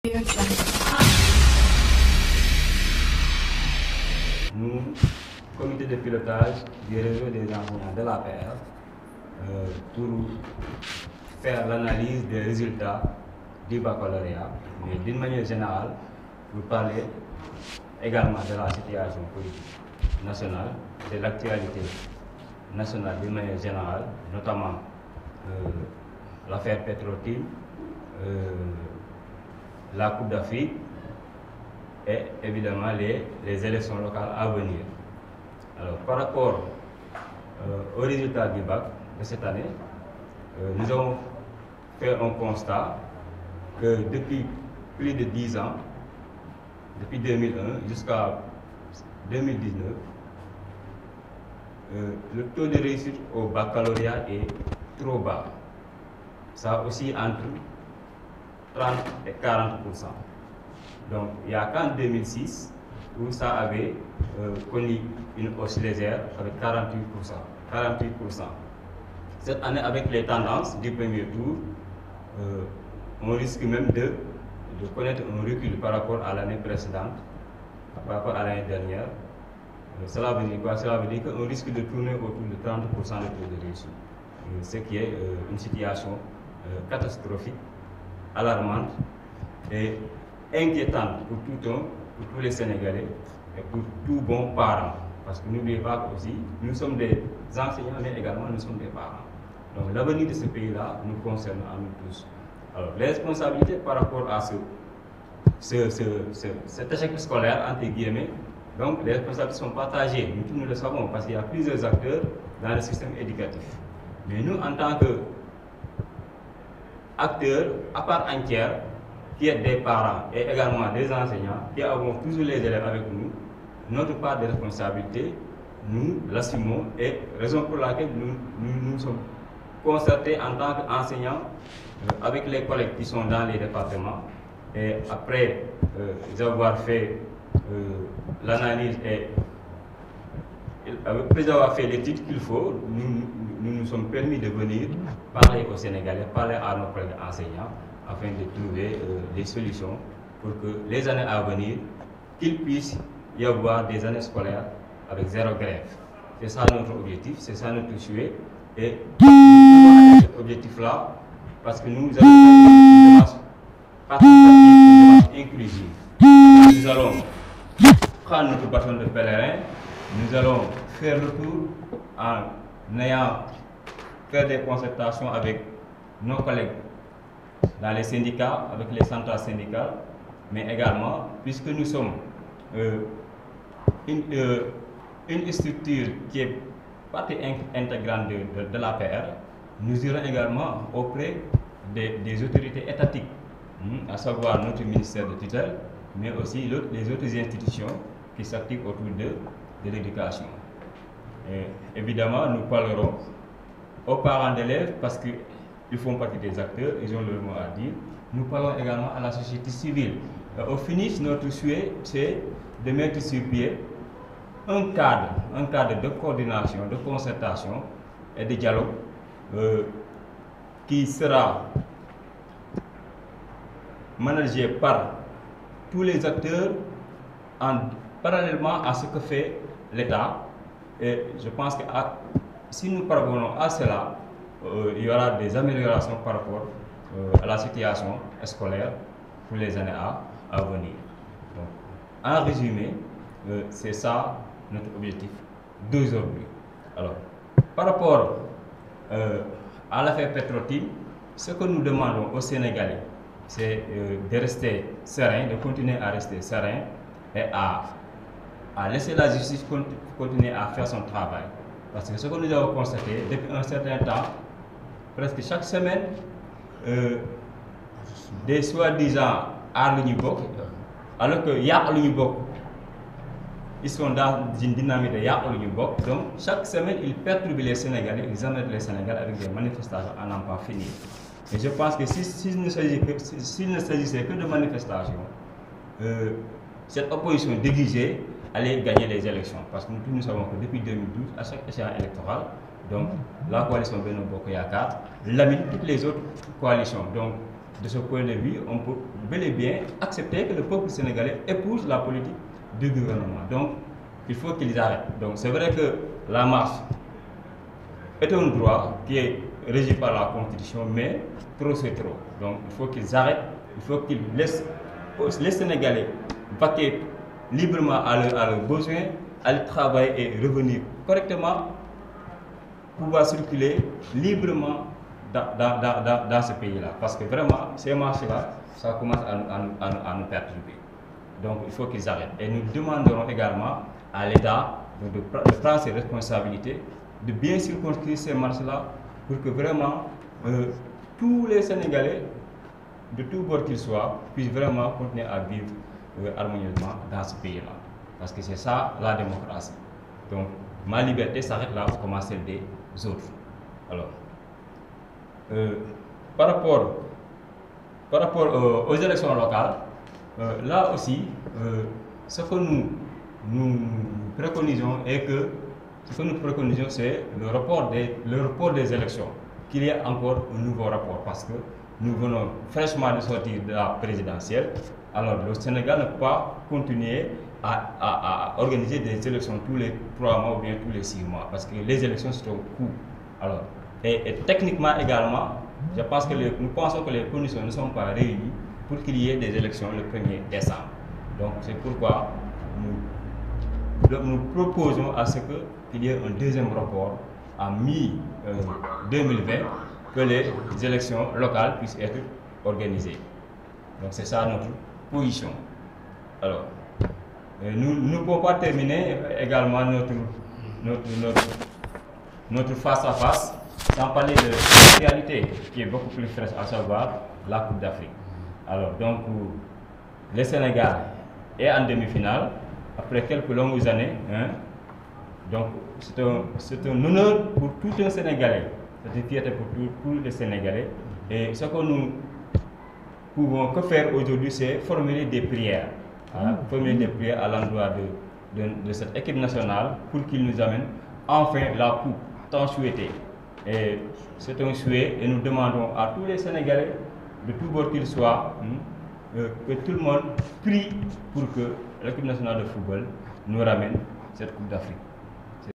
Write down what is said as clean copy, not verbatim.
Nous, comité de pilotage du réseau des enseignants de l'APR, pour faire l'analyse des résultats du baccalauréat, mais d'une manière générale, pour parler également de la situation politique nationale, de l'actualité nationale d'une manière générale, notamment l'affaire Petro-Tim, la Coupe d'Afrique et évidemment les élections locales à venir. Alors, par rapport aux résultats du bac de cette année, nous avons fait un constat que depuis plus de 10 ans, depuis 2001 jusqu'à 2019, le taux de réussite au baccalauréat est trop bas. Ça aussi entre 30 et 40%. Donc, il n'y a qu'en 2006 où ça avait connu une hausse légère avec 48%. Cette année, avec les tendances du premier tour, on risque même de connaître un recul par rapport à l'année précédente, par rapport à l'année dernière. Cela veut dire quoi? Cela veut dire qu'on risque de tourner autour de 30% de taux de réussite, ce qui est une situation catastrophique, alarmante et inquiétante pour tous les Sénégalais et pour tout bon parent. Parce que n'oubliez pas aussi, nous sommes des enseignants, mais également nous sommes des parents. Donc l'avenir de ce pays-là nous concerne à nous tous. Alors les responsabilités par rapport à cet échec scolaire, entre guillemets, donc les responsabilités sont partagées. Nous tous nous le savons parce qu'il y a plusieurs acteurs dans le système éducatif. Mais nous, en tant qu'acteurs à part entière, qui est des parents et également des enseignants, qui avons toujours les élèves avec nous, notre part de responsabilité, nous l'assumons et raison pour laquelle nous sommes concertés en tant qu'enseignants avec les collègues qui sont dans les départements. Et après avoir fait l'analyse et après avoir fait l'étude qu'il faut, nous sommes permis de venir parler aux Sénégalais, parler à nos collègues enseignants, afin de trouver des solutions pour que les années à venir, qu'il puisse y avoir des années scolaires avec zéro grève. C'est ça notre objectif, c'est ça notre souhait. Et cet objectif-là, parce que nous avons une démarche participative, une démarche inclusive. Nous allons prendre notre bâton de pèlerin, nous allons faire le tour en ayant fait des concertations avec nos collègues dans les syndicats, avec les centrales syndicales, mais également, puisque nous sommes une structure qui est partie intégrante de l'APR, nous irons également auprès des autorités étatiques, à savoir notre ministère de tutelle, mais aussi les autres institutions qui s'activent autour de l'éducation. Évidemment, nous parlerons aux parents d'élèves parce qu'ils font partie des acteurs, ils ont leur mot à dire. Nous parlons également à la société civile. Au finish, notre souhait, c'est de mettre sur pied un cadre de coordination, de concertation et de dialogue qui sera managé par tous les acteurs parallèlement à ce que fait l'État. Et je pense que si nous parvenons à cela, il y aura des améliorations par rapport à la situation scolaire pour les années à venir. Donc, en résumé, c'est ça notre objectif d'aujourd'hui. Alors, par rapport à l'affaire Petro-Tim, ce que nous demandons aux Sénégalais, c'est de rester serein, de continuer à rester serein et à laisser la justice continuer à faire son travail. Parce que ce que nous avons constaté depuis un certain temps, presque chaque semaine, des soi-disant Aar Li Ñu Bokk, alors que Yàq Li Ñu Bokk, ils sont dans une dynamique de Yàq Li Ñu Bokk. Donc chaque semaine, ils perturbent les Sénégalais, ils emmènent les Sénégalais avec des manifestations à n'en pas finir. Et je pense que s'il ne s'agissait que de manifestations, cette opposition déguisée allait gagner les élections. Parce que nous savons que depuis 2012, à chaque échéance électorale, donc la coalition Benno Bokk Yaakaar lamine toutes les autres coalitions. Donc de ce point de vue, on peut bel et bien accepter que le peuple sénégalais épouse la politique du gouvernement. Donc, il faut qu'ils arrêtent. Donc, c'est vrai que la marche est un droit qui est régi par la Constitution, mais trop c'est trop. Donc, il faut qu'ils arrêtent, il faut qu'ils laissent les Sénégalais vaquer librement à leurs besoins, aller travailler et revenir correctement, pouvoir circuler librement dans ce pays-là. Parce que vraiment, ces marchés-là, ça commence à nous perturber. Donc, il faut qu'ils arrêtent. Et nous demanderons également à l'État de prendre ses responsabilités, de bien circonscrire ces marchés-là pour que vraiment tous les Sénégalais, de tout bord qu'ils soient, puissent vraiment continuer à vivre harmonieusement dans ce pays-là. Parce que c'est ça la démocratie. Donc, ma liberté s'arrête là, comme celle des autres. Alors, par rapport aux élections locales, là aussi, ce que nous préconisons c'est le report des élections, qu'il y ait encore un nouveau rapport, parce que nous venons fraîchement de sortir de la présidentielle. Alors le Sénégal ne peut pas continuer à organiser des élections tous les 3 mois ou bien tous les 6 mois, parce que les élections sont un coût. Alors, et techniquement également, je pense que nous pensons que les conditions ne sont pas réunies pour qu'il y ait des élections le 1er décembre. Donc c'est pourquoi nous proposons à ce qu'il y ait un deuxième rapport en mi-2020, que les élections locales puissent être organisées. Donc c'est ça notre position. Alors, nous ne pouvons pas terminer également notre face-à-face sans parler de la réalité qui est beaucoup plus fraîche, à savoir la Coupe d'Afrique. Alors, donc, le Sénégal est en demi-finale après quelques longues années. Donc, c'est un honneur pour tout un Sénégalais. C'est une fierté pour tous les Sénégalais. Et ce que nous pouvons que faire aujourd'hui, c'est formuler des prières. Formuler des prières à l'endroit de cette équipe nationale pour qu'il nous amène enfin la coupe tant souhaitée. Et c'est un souhait et nous demandons à tous les Sénégalais, de tout bord qu'ils soient, que tout le monde prie pour que l'équipe nationale de football nous ramène cette Coupe d'Afrique.